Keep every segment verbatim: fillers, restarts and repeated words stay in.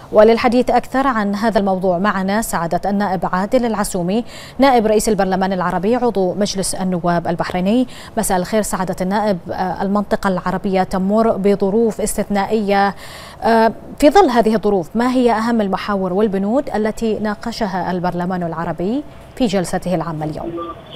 وللحديث أكثر عن هذا الموضوع معنا سعادة النائب عادل العسومي نائب رئيس البرلمان العربي عضو مجلس النواب البحريني. مساء الخير سعادة النائب. المنطقة العربية تمر بظروف استثنائية، في ظل هذه الظروف ما هي أهم المحاور والبنود التي ناقشها البرلمان العربي في جلسته العامة اليوم؟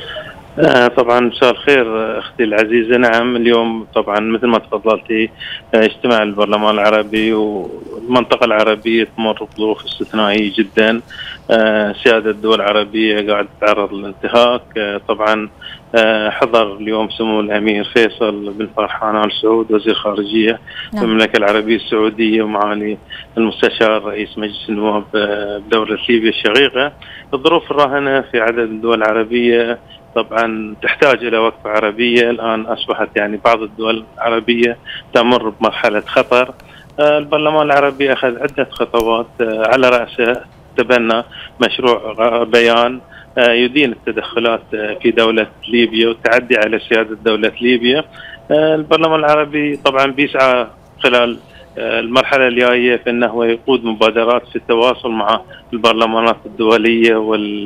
آه طبعا مساء الخير اختي العزيزه. نعم اليوم طبعا مثل ما تفضلتي اجتماع البرلمان العربي والمنطقه العربيه تمر بظروف استثنائيه جدا. آه سياده الدول العربيه قاعده تتعرض للانتهاك. آه طبعا آه حضر اليوم سمو الامير فيصل بن فرحان ال سعود وزير خارجيه نعم. المملكه العربيه السعوديه ومعالي المستشار رئيس مجلس النواب بدوله ليبيا الشقيقه. الظروف الراهنه في عدد الدول العربيه طبعا تحتاج الى وقفه عربيه. الان اصبحت يعني بعض الدول العربيه تمر بمرحله خطر. البرلمان العربي اخذ عده خطوات، على راسه تبنى مشروع بيان يدين التدخلات في دوله ليبيا والتعدي على سياده دوله ليبيا. البرلمان العربي طبعا بيسعى خلال المرحلة الجاية في أنه يقود مبادرات في التواصل مع البرلمانات الدولية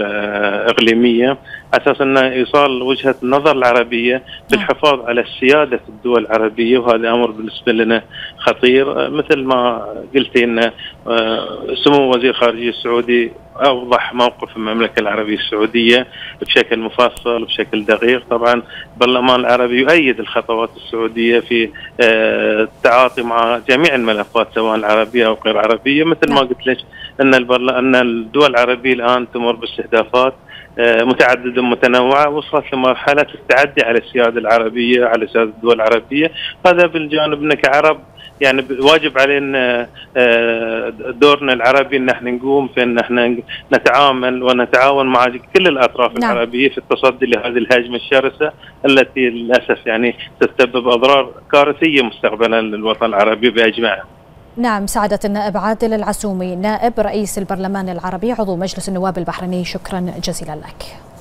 والإقليمية على أساس أنه إيصال وجهة النظر العربية في الحفاظ على السيادة الدول العربية، وهذا أمر بالنسبة لنا خطير. مثل ما قلتي أن سمو وزير خارجية السعودي أوضح موقف المملكة العربية السعودية بشكل مفصل وبشكل دقيق. طبعا البرلمان العربي يؤيد الخطوات السعودية في التعاطي مع جميع الملفات سواء العربية أو غير عربية. مثل ما قلت لك أن أن الدول العربية الآن تمر باستهدافات متعددة متنوعة وصلت لمرحلة التعدي على السيادة العربية على سيادة الدول العربية. هذا بالجانب كعرب يعني واجب علينا دورنا العربي ان احنا نقوم في ان احنا نتعامل ونتعاون مع كل الاطراف نعم. العربيه في التصدي لهذه الهجمه الشرسه التي للاسف يعني تسبب اضرار كارثيه مستقبلا للوطن العربي باجمعه. نعم سعادة النائب عادل العسومي نائب رئيس البرلمان العربي عضو مجلس النواب البحريني، شكرا جزيلا لك.